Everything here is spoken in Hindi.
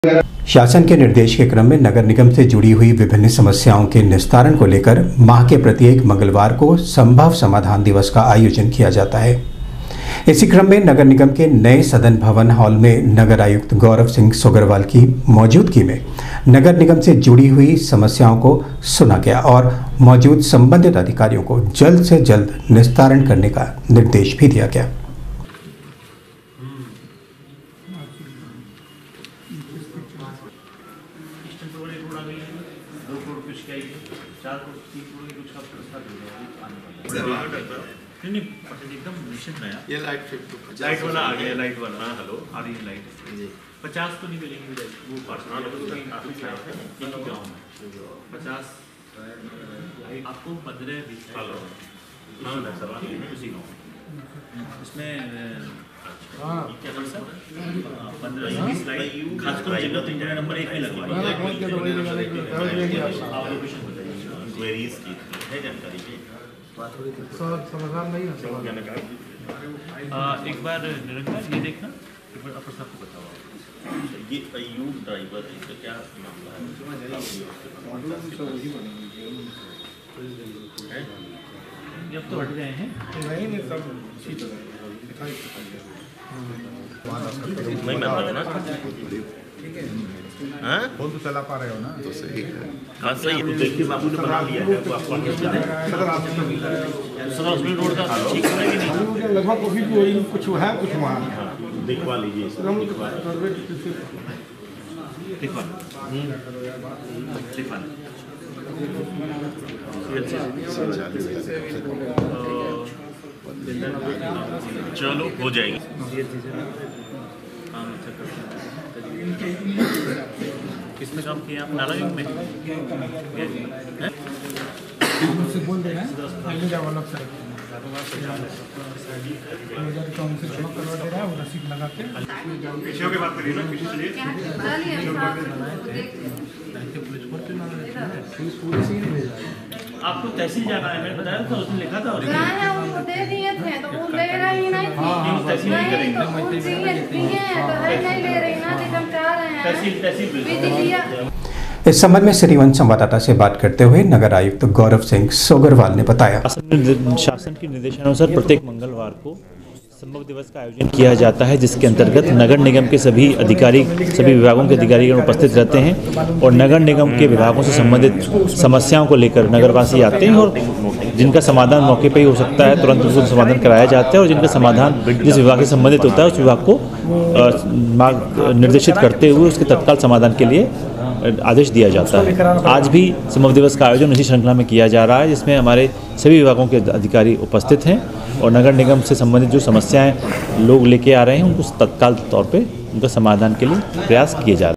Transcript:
शासन के निर्देश के क्रम में नगर निगम से जुड़ी हुई विभिन्न समस्याओं के निस्तारण को लेकर माह के प्रत्येक मंगलवार को संभव समाधान दिवस का आयोजन किया जाता है। इसी क्रम में नगर निगम के नए सदन भवन हॉल में नगर आयुक्त गौरव सिंह सोगरवाल की मौजूदगी में नगर निगम से जुड़ी हुई समस्याओं को सुना गया और मौजूद संबंधित अधिकारियों को जल्द से जल्द निस्तारण करने का निर्देश भी दिया गया। नहीं एकदम निश्चित नया ये लाइट वाला आ गया। लाइट वाला हेलो आ रही है लाइट 50 तो नहीं मिलेंगे वो पर्सनल काफी साइड है एक ही गाँव में 50 आपको 15-20 हेलो हाँ सर उसी गाँव इसमें क्या कर सर 15-20 लाइट खासकर जगह तो इंटरनेट नंबर 1 में लगवाइए। आप लोकेशन बताइए क्वेरीज की है जानकारी की समाधान नहीं है। एक बार निरंकार ये देखना एक बार अपर साहब को बताओ ये अयूब ड्राइवर है इसका क्या मामला है? अब तो हट गए हैं नहीं मैं ना हाँ फोन तो चला पा रहे हो ना तो सही है। हाँ सही है। तो देखिए बाबू ने बना लिया है वो आपको सर रोड का ठीक है कि नहीं लगभग अभी भी वही कुछ है कुछ वहाँ दिखवा लीजिए चलो हो जाएगी। किसमें काम किया आप? नारायण में से बोल दे रहे हैं डेवलप से जमा करवा दे रहा है वो रसीद लगा के पीछे के बात करिए ना पीछे चलिए आपको तहसील जाना है मैंने बताया था उसने लिखा था उनको दे दिए थे तो वो ले रही नहीं तहसील नहीं ले रही ना हम चाह रहे हैं तहसील इस संबंध में श्रीवन संवाददाता से बात करते हुए नगर आयुक्त गौरव सिंह सोगरवाल ने बताया, शासन के निर्देशानुसार प्रत्येक मंगलवार को संभव दिवस का आयोजन किया जाता है, जिसके अंतर्गत नगर निगम के सभी अधिकारी सभी विभागों के अधिकारी उपस्थित रहते हैं और नगर निगम के विभागों से संबंधित समस्याओं को लेकर नगरवासी आते हैं और जिनका समाधान मौके पर ही हो सकता है तुरंत उसका समाधान कराया जाता है और जिनका समाधान जिस विभाग से संबंधित होता है उस विभाग को मार्ग निर्देशित करते हुए उसके तत्काल समाधान के लिए आदेश दिया जाता है। आज भी संभव दिवस का आयोजन इसी श्रृंखला में किया जा रहा है, जिसमें हमारे सभी विभागों के अधिकारी उपस्थित हैं और नगर निगम से संबंधित जो समस्याएं लोग लेके आ रहे हैं उनको तत्काल तौर पे उनका समाधान के लिए प्रयास किए जा रहे हैं।